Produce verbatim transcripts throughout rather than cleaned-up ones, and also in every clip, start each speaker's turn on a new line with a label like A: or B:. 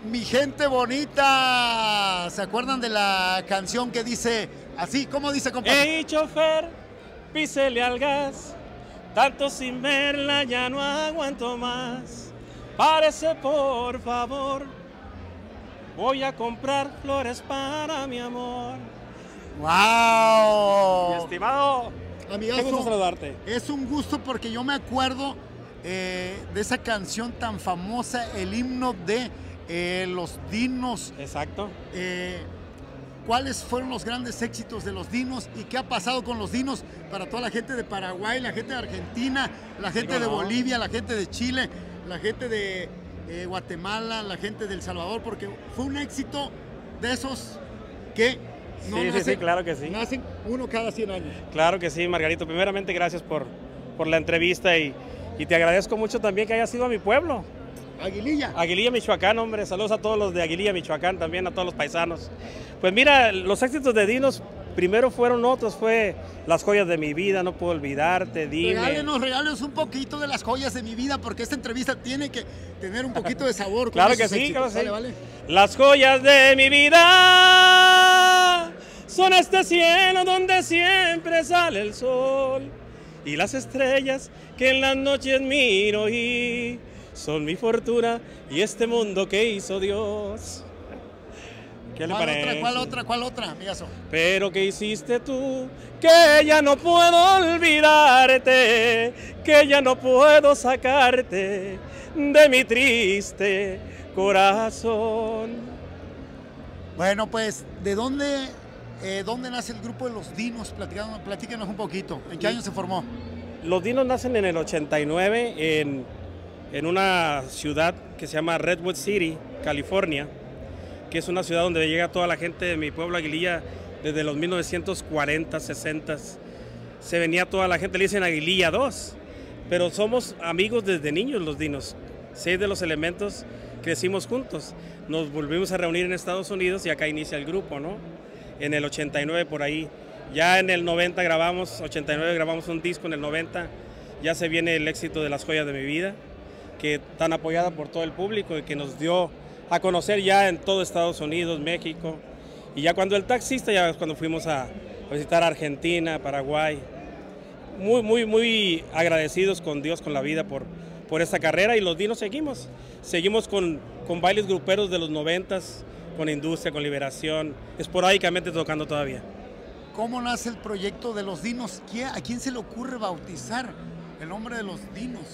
A: Mi gente bonita, ¿se acuerdan de la canción que dice así? ¿Cómo dice, compadre?
B: Ey, chofer, písele al gas, tanto sin verla ya no aguanto más. Párese, por favor, voy a comprar flores para mi amor.
A: ¡Wow!
B: Mi estimado,
A: Amigazo,
B: qué gusto saludarte.
A: Es un gusto porque yo me acuerdo eh, de esa canción tan famosa, el himno de eh, los Dinos.
B: Exacto.
A: Eh, ¿Cuáles fueron los grandes éxitos de los Dinos y qué ha pasado con los Dinos para toda la gente de Paraguay, la gente de Argentina, la gente de Bolivia, la gente de Chile, la gente de eh, Guatemala, la gente de El Salvador? Porque fue un éxito de esos que no
B: sí,
A: nacen,
B: sí, sí, claro que sí.
A: Nacen uno cada cien años.
B: Claro que sí, Margarito. Primeramente, gracias por, por la entrevista y, y te agradezco mucho también que hayas ido a mi pueblo.
A: Aguililla.
B: Aguililla, Michoacán, hombre. Saludos a todos los de Aguililla, Michoacán, también a todos los paisanos. Pues mira, los éxitos de Dinos, primero fueron otros, fue Las joyas de mi vida, No puedo olvidarte, Dime.
A: Regálenos, regálenos un poquito de Las joyas de mi vida, porque esta entrevista tiene que tener un poquito de sabor.
B: Claro que sí, claro que sí.
A: ¿Vale, vale?
B: Las joyas de mi vida son este cielo donde siempre sale el sol y las estrellas que en las noches miro y son mi fortuna y este mundo que hizo Dios. ¿Qué le
A: ¿Cuál
B: parece?
A: otra, cuál otra, cuál otra, amigazo?
B: Pero ¿qué hiciste tú? Que ya no puedo olvidarte, que ya no puedo sacarte de mi triste corazón.
A: Bueno, pues, ¿de dónde, eh, dónde nace el grupo de los Dinos? Platícanos, platícanos un poquito. ¿En qué año se formó?
B: Los Dinos nacen en el ochenta y nueve en, en una ciudad que se llama Redwood City, California, que es una ciudad donde llega toda la gente de mi pueblo Aguililla desde los mil novecientos cuarenta, sesenta. Se venía toda la gente, le dicen Aguililla dos, pero somos amigos desde niños los Dinos. Seis de los elementos crecimos juntos. Nos volvimos a reunir en Estados Unidos y acá inicia el grupo, ¿no? En el ochenta y nueve por ahí. Ya en el noventa grabamos, ochenta y nueve grabamos un disco, en el noventa ya se viene el éxito de Las joyas de mi vida, que tan apoyada por todo el público y que nos dio a conocer ya en todo Estados Unidos, México. Y ya cuando el taxista, ya cuando fuimos a visitar Argentina, Paraguay. Muy, muy, muy agradecidos con Dios, con la vida por, por esta carrera, y los Dinos seguimos. Seguimos con, con bailes gruperos de los noventas, con Industria, con Liberación, esporádicamente tocando todavía.
A: ¿Cómo nace el proyecto de los Dinos? ¿A quién se le ocurre bautizar el nombre de los Dinos?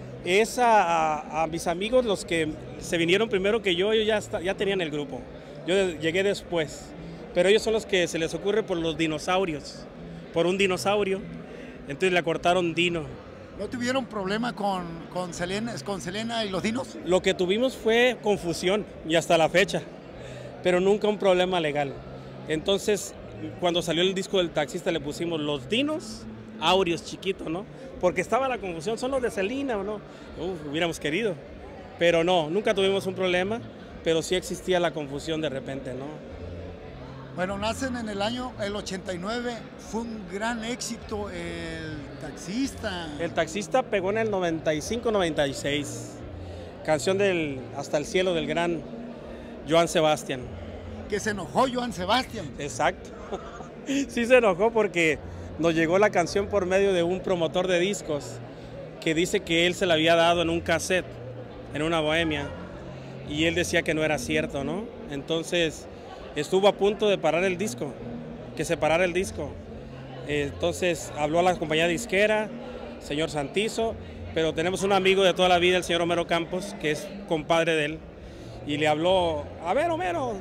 B: Es a, a, a mis amigos, los que se vinieron primero que yo, ellos ya, está, ya tenían el grupo. Yo llegué después, pero ellos son los que se les ocurre por los dinosaurios, por un dinosaurio, entonces le acortaron Dino.
A: ¿No tuvieron problema con, con, Selena, con Selena y los Dinos?
B: Lo que tuvimos fue confusión, y hasta la fecha, pero nunca un problema legal. Entonces, cuando salió el disco del taxista le pusimos los Dinos Aureos, chiquito, ¿no? Porque estaba la confusión, son los de Selena, ¿no? Uf, hubiéramos querido, pero no, nunca tuvimos un problema, pero sí existía la confusión de repente, ¿no?
A: Bueno, nacen en el año el ochenta y nueve, fue un gran éxito el taxista.
B: El taxista pegó en el noventa y cinco, noventa y seis, canción del Hasta el cielo del gran Joan Sebastián.
A: Que se enojó Joan Sebastián.
B: Exacto, sí se enojó porque nos llegó la canción por medio de un promotor de discos que dice que él se la había dado en un cassette, en una bohemia, y él decía que no era cierto, ¿no? Entonces estuvo a punto de parar el disco, que se parara el disco. Entonces habló a la compañía disquera, señor Santizo, pero tenemos un amigo de toda la vida, el señor Homero Campos, que es compadre de él, y le habló: a ver, Homero,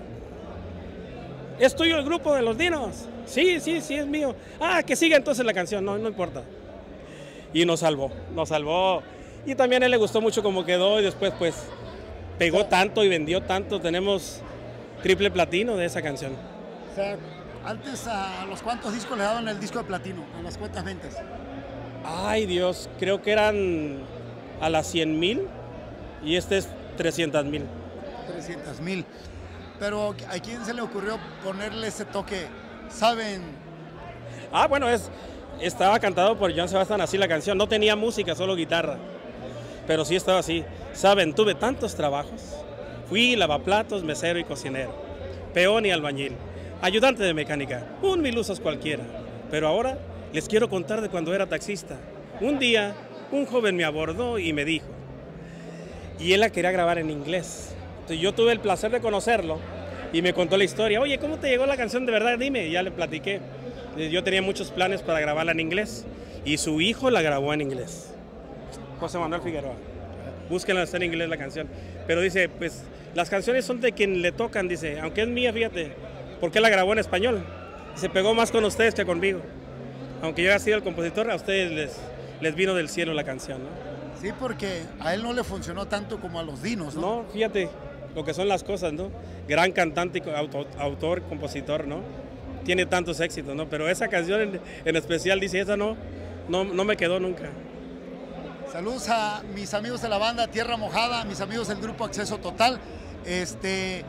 B: ¿es tuyo el grupo de los Dinos? Sí, sí, sí, es mío. Ah, que siga entonces la canción, no, no importa. Y nos salvó, nos salvó. Y también a él le gustó mucho cómo quedó, y después pues pegó tanto y vendió tanto. Tenemos triple platino de esa canción.
A: O sea, antes, ¿a los cuántos discos le daban el disco de platino? ¿A las cuántas ventas?
B: Ay, Dios, creo que eran a las cien mil y este es trescientos mil.
A: trescientos mil. Pero ¿a quién se le ocurrió ponerle ese toque? ¿Saben?
B: Ah, bueno, es, estaba cantado por Joan Sebastián así la canción. No tenía música, solo guitarra. Pero sí estaba así. ¿Saben? Tuve tantos trabajos. Fui lavaplatos, mesero y cocinero, peón y albañil, ayudante de mecánica, un mil usos cualquiera. Pero ahora les quiero contar de cuando era taxista. Un día, un joven me abordó y me dijo, y él la quería grabar en inglés. Entonces yo tuve el placer de conocerlo y me contó la historia. Oye, ¿cómo te llegó la canción de verdad? Dime, y ya le platiqué. Yo tenía muchos planes para grabarla en inglés y su hijo la grabó en inglés. José Manuel Figueroa. Búsquenla, está en inglés la canción. Pero dice, pues las canciones son de quien le tocan, dice, aunque es mía, fíjate, ¿por qué la grabó en español? Se pegó más con ustedes que conmigo. Aunque yo haya sido el compositor, a ustedes les, les vino del cielo la canción, ¿no?
A: Sí, porque a él no le funcionó tanto como a los Dinos, ¿no?
B: No, fíjate lo que son las cosas, ¿no? Gran cantante, autor, autor compositor, ¿no? Tiene tantos éxitos, ¿no? Pero esa canción en, en especial, dice, esa no, no, no me quedó nunca.
A: Saludos a mis amigos de la banda Tierra Mojada, mis amigos del grupo Acceso Total. Este,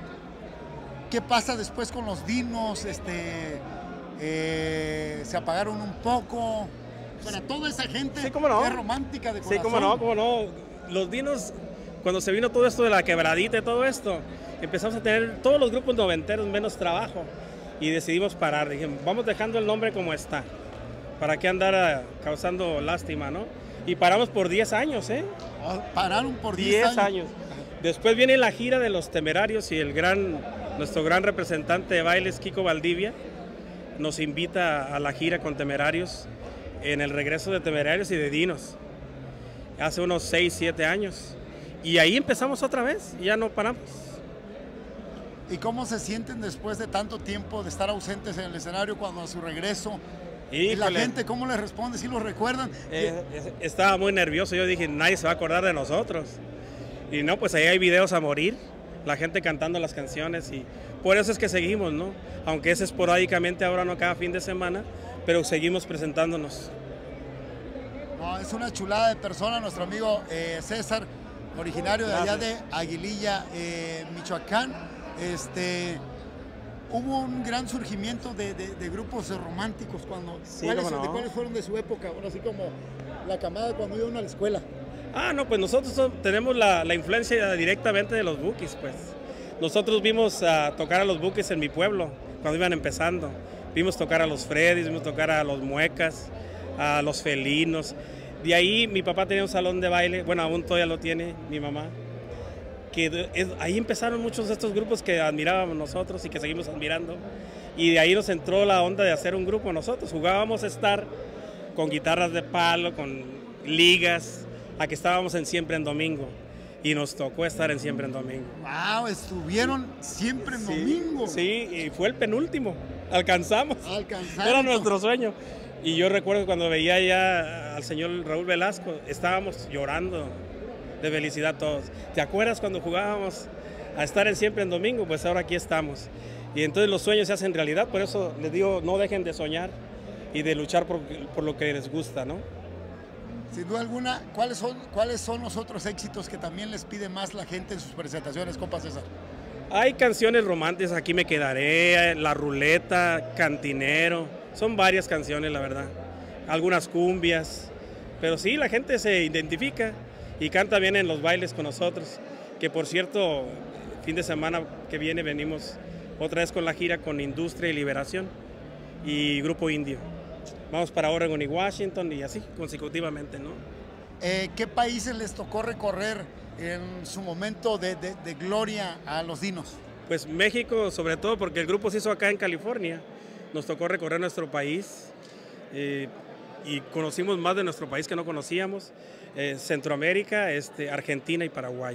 A: ¿qué pasa después con los Dinos? Este, eh, se apagaron un poco. Para toda esa gente
B: sí, cómo no.
A: Que es romántica de corazón.
B: Sí, cómo no, cómo no. Los Dinos, cuando se vino todo esto de la quebradita y todo esto, empezamos a tener todos los grupos noventeros menos trabajo y decidimos parar. Dijimos, vamos dejando el nombre como está. ¿Para qué andar causando lástima, no? Y paramos por diez años, ¿eh?
A: Pararon por diez años.
B: años. Después viene la gira de los Temerarios y el gran, nuestro gran representante de bailes, Kiko Valdivia, nos invita a la gira con Temerarios en el regreso de Temerarios y de Dinos. Hace unos seis, siete años. Y ahí empezamos otra vez, y ya no paramos.
A: ¿Y cómo se sienten después de tanto tiempo de estar ausentes en el escenario cuando a su regreso? Híjole. ¿Y la gente cómo les responde? ¿Sí los recuerdan?
B: Eh, estaba muy nervioso, yo dije, nadie se va a acordar de nosotros. Y no, pues ahí hay videos a morir, la gente cantando las canciones y por eso es que seguimos, ¿no? Aunque es esporádicamente, ahora no cada fin de semana, pero seguimos presentándonos.
A: No, es una chulada de persona, nuestro amigo eh, César, originario de allá de Aguililla, eh, Michoacán. Este... Hubo un gran surgimiento de, de, de grupos románticos cuando
B: sí,
A: ¿cuáles,
B: no.
A: ¿de cuáles fueron de su época? Ahora así como la camada cuando iban a la escuela.
B: Ah, no, pues nosotros son, tenemos la, la influencia directamente de los Bukis, pues. Nosotros vimos a tocar a los Bukis en mi pueblo cuando iban empezando. Vimos tocar a los Freddys, vimos tocar a los Muecas, a los Felinos. De ahí mi papá tenía un salón de baile, bueno, aún todavía lo tiene mi mamá. Que es, ahí empezaron muchos de estos grupos que admirábamos nosotros y que seguimos admirando. Y de ahí nos entró la onda de hacer un grupo nosotros. Jugábamos a estar con guitarras de palo, con ligas, a que estábamos en Siempre en Domingo. Y nos tocó estar en Siempre en Domingo.
A: ¡Wow! Estuvieron Siempre en
B: sí,
A: Domingo.
B: Sí, y fue el penúltimo. Alcanzamos.
A: Alcanzamos.
B: Era nuestro sueño. Y yo recuerdo cuando veía ya al señor Raúl Velasco, estábamos llorando de felicidad todos. ¿Te acuerdas cuando jugábamos a estar en Siempre en Domingo? Pues ahora aquí estamos. Y entonces los sueños se hacen realidad, por eso les digo, no dejen de soñar y de luchar por, por lo que les gusta, ¿no?
A: Sin duda alguna, ¿cuáles son, ¿cuáles son los otros éxitos que también les pide más la gente en sus presentaciones, compa César?
B: Hay canciones románticas, Aquí me quedaré, La Ruleta, Cantinero, son varias canciones, la verdad. Algunas cumbias, pero sí, la gente se identifica y canta bien en los bailes con nosotros, que por cierto, fin de semana que viene venimos otra vez con la gira con Industria y Liberación y Grupo Indio. Vamos para Oregon y Washington y así consecutivamente, ¿no?
A: Eh, ¿Qué países les tocó recorrer en su momento de, de, de gloria a los Dinos?
B: Pues México, sobre todo porque el grupo se hizo acá en California. Nos tocó recorrer nuestro país eh, y conocimos más de nuestro país que no conocíamos. Eh, Centroamérica, este, Argentina y Paraguay.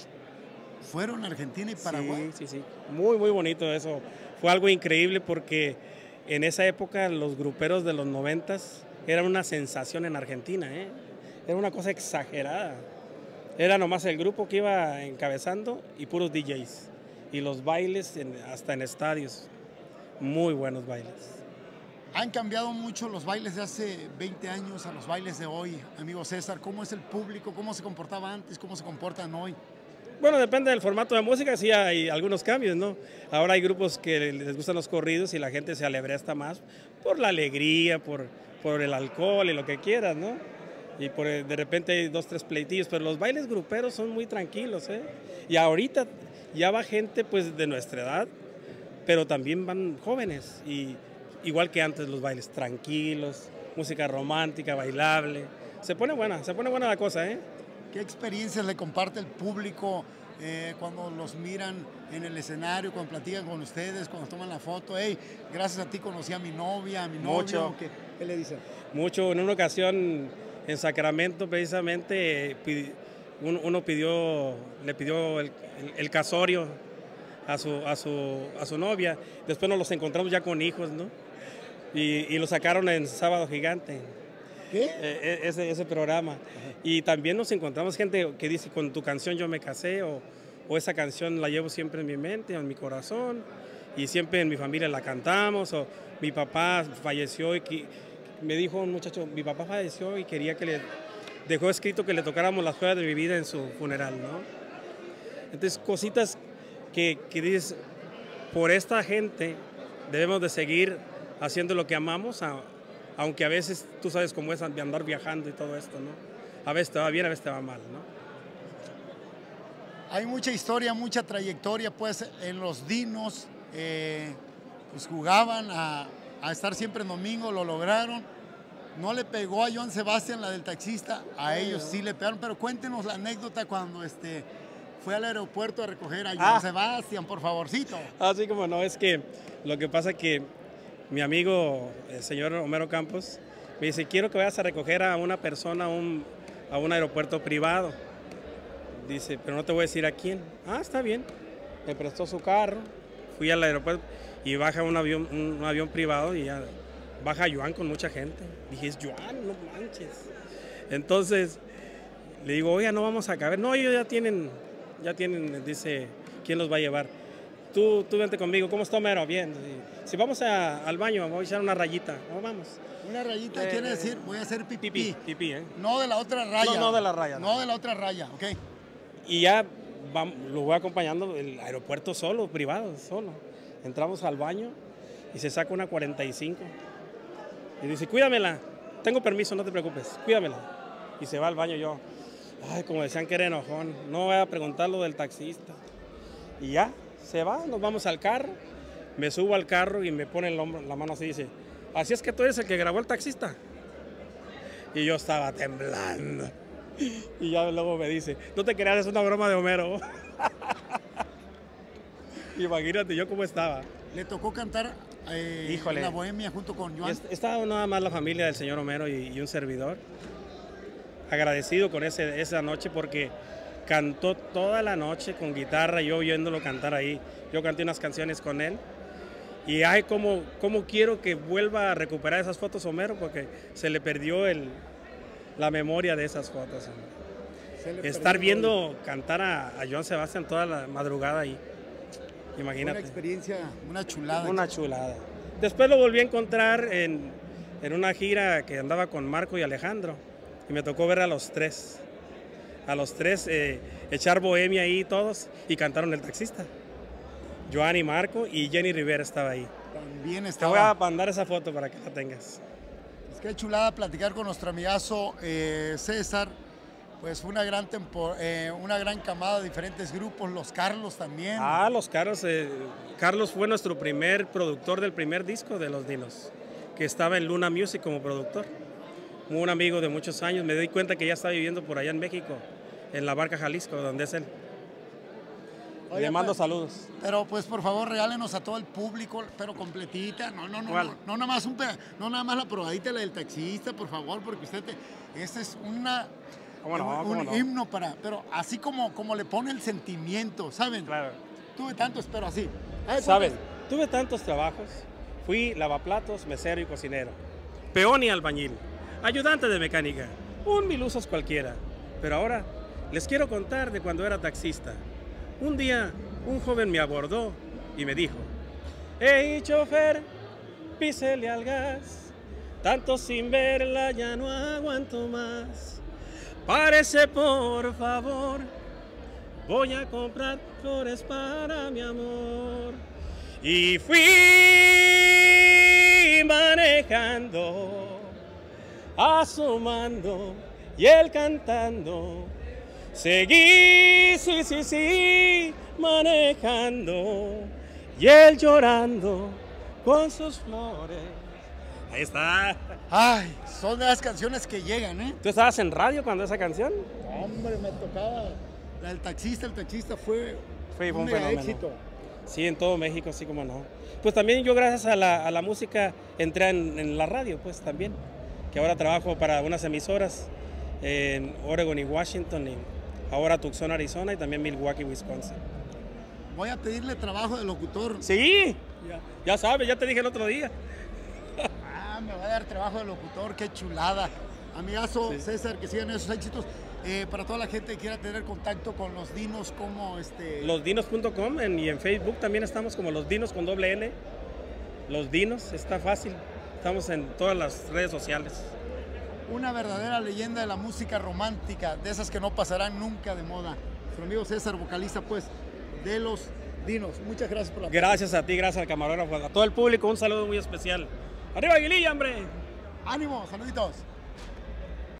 A: ¿Fueron Argentina y Paraguay?
B: Sí, sí, sí. Muy, muy bonito eso. Fue algo increíble porque en esa época los gruperos de los noventas eran una sensación en Argentina, ¿eh? Era una cosa exagerada. Era nomás el grupo que iba encabezando y puros D Js. Y los bailes en, hasta en estadios. Muy buenos bailes.
A: Han cambiado mucho los bailes de hace veinte años a los bailes de hoy, amigo César. ¿Cómo es el público? ¿Cómo se comportaba antes? ¿Cómo se comportan hoy?
B: Bueno, depende del formato de música, sí hay algunos cambios, ¿no? Ahora hay grupos que les gustan los corridos y la gente se alebresta más por la alegría, por, por el alcohol y lo que quieras, ¿no? y por, de repente hay dos, tres pleitillos, pero los bailes gruperos son muy tranquilos, ¿eh? Y ahorita ya va gente pues de nuestra edad, pero también van jóvenes, y igual que antes los bailes tranquilos, música romántica, bailable. Se pone buena, se pone buena la cosa, ¿eh?
A: ¿Qué experiencias le comparte el público eh, cuando los miran en el escenario, cuando platican con ustedes, cuando toman la foto? Hey, gracias a ti conocí a mi novia, a mi novio.
B: Mucho.
A: ¿Qué, qué le dicen?
B: Mucho. En una ocasión en Sacramento, precisamente, uno pidió, le pidió el, el, el casorio a su, a, su, a su novia. Después nos los encontramos ya con hijos, ¿no? Y, y lo sacaron en Sábado Gigante.
A: ¿Qué?
B: Eh, ese, ese programa. Ajá. Y también nos encontramos gente que dice, con tu canción yo me casé, o, o esa canción la llevo siempre en mi mente, en mi corazón, y siempre en mi familia la cantamos, o mi papá falleció y que, me dijo un muchacho, mi papá falleció y quería que le dejó escrito que le tocáramos las joyas de mi vida en su funeral, ¿no? Entonces, cositas que, que dices, por esta gente debemos de seguir haciendo lo que amamos, a, aunque a veces tú sabes cómo es de andar viajando y todo esto, ¿no? A veces te va bien, a veces te va mal, ¿no?
A: Hay mucha historia, mucha trayectoria, pues, en los Dinos, eh, pues jugaban a, a estar siempre en domingo, lo lograron. No le pegó a Joan Sebastián, la del taxista, a ellos sí le pegaron, pero cuéntenos la anécdota cuando este, fue al aeropuerto a recoger a Joan ah. Sebastián, por favorcito.
B: Así como no, es que lo que pasa que mi amigo, el señor Homero Campos, me dice, quiero que vayas a recoger a una persona a un, a un aeropuerto privado. Dice, pero no te voy a decir a quién. Ah, está bien. Me prestó su carro, fui al aeropuerto y baja un avión, un, un avión privado y ya baja Joan con mucha gente. Dije, es Joan, no manches. Entonces, le digo, oye, no vamos a caber. No, ellos ya tienen, ya tienen, dice, ¿quién los va a llevar? Tú, tú vente conmigo. ¿Cómo está Homero? Bien. Si vamos a, al baño, vamos a echar una rayita. Oh, vamos.
A: Una rayita eh, quiere decir, voy a hacer pipí.
B: Pipí, pipí, ¿eh?
A: No de la otra raya.
B: No, no de la raya.
A: No, no de la otra raya, ok.
B: Y ya vamos, lo voy acompañando el aeropuerto solo, privado, solo. Entramos al baño y se saca una cuarenta y cinco. Y dice, cuídamela. Tengo permiso, no te preocupes, cuídamela. Y se va al baño yo. Ay, como decían que era enojón. No voy a preguntar lo del taxista. Y ya, se va, nos vamos al carro. Me subo al carro y me pone el hombro, la mano así y dice, así es que tú eres el que grabó el taxista. Y yo estaba temblando. Y ya luego me dice, no te creas, es una broma de Homero. Imagínate yo cómo estaba.
A: Le tocó cantar eh, en la Bohemia junto con Joan.
B: Estaba nada más la familia del señor Homero y, y un servidor. Agradecido con ese, esa noche porque cantó toda la noche con guitarra, yo oyéndolo cantar ahí. Yo canté unas canciones con él. Y ay, cómo, cómo quiero que vuelva a recuperar esas fotos Homero, porque se le perdió el, la memoria de esas fotos. Estar viendo el... cantar a, a Joan Sebastián toda la madrugada ahí. Imagínate.
A: Una experiencia, una chulada.
B: Una chulada. Después lo volví a encontrar en, en una gira que andaba con Marco y Alejandro. Y me tocó ver a los tres. A los tres eh, echar bohemia ahí todos y cantaron El Taxista. Joan y Marco y Jenny Rivera estaba ahí.
A: También estaba.
B: Te voy a mandar esa foto para que la tengas.
A: Es que chulada platicar con nuestro amigazo eh, César. Pues fue una gran, tempo, eh, una gran camada de diferentes grupos, los Carlos también.
B: Ah, los Carlos. Eh, Carlos fue nuestro primer productor del primer disco de Los Dinos, que estaba en Luna Music como productor. Un amigo de muchos años, me di cuenta que ya está viviendo por allá en México, en La Barca, Jalisco, donde es él. Oye, le mando pues, saludos.
A: Pero pues por favor regálenos a todo el público, pero completita, no, no, no, no, no, nada más un no nada más la probadita la del taxista, por favor, porque usted, te, esta es una...
B: ¿Cómo no?
A: un
B: ¿Cómo no?
A: himno para, pero así como, como le pone el sentimiento, ¿saben?
B: Claro.
A: Tuve tantos, pero así.
B: ¿Saben? Tuve tantos trabajos. Fui lavaplatos, mesero y cocinero, peón y albañil, ayudante de mecánica, un mil usos cualquiera. Pero ahora les quiero contar de cuando era taxista. Un día un joven me abordó y me dijo, hey, chofer, písele al gas, tanto sin verla ya no aguanto más. Párese por favor, voy a comprar flores para mi amor. Y fui manejando, asomando y él cantando. Seguí, sí, sí, sí, manejando y él llorando con sus flores. Ahí está.
A: Ay, son de las canciones que llegan, ¿eh?
B: ¿Tú estabas en radio cuando esa canción?
A: Hombre, me tocaba. La del taxista, el taxista fue,
B: Fue
A: un
B: un
A: mega
B: fenómeno.
A: éxito.
B: Sí, en todo México, así como no. Pues también yo gracias a la, a la música entré en, en la radio, pues también. Que ahora trabajo para unas emisoras en Oregon y Washington, y ahora Tucson, Arizona, y también Milwaukee, Wisconsin.
A: Voy a pedirle trabajo de locutor.
B: Sí, ya, ya sabes, ya te dije el otro día.
A: Ah, me va a dar trabajo de locutor, qué chulada. Amigazo
B: Sí.
A: César, que sigan esos éxitos. Eh, para toda la gente que quiera tener contacto con los dinos, como este...
B: los dinos punto com y en Facebook también estamos como Los Dinos con doble N. Los Dinos, está fácil. Estamos en todas las redes sociales.
A: Una verdadera leyenda de la música romántica, de esas que no pasarán nunca de moda. Nuestro amigo César, vocalista pues de Los Dinos. Muchas gracias por la
B: Gracias a ti, gracias al camarógrafo, a todo el público, un saludo muy especial. ¡Arriba Aguililla, hombre!
A: ánimo, saluditos.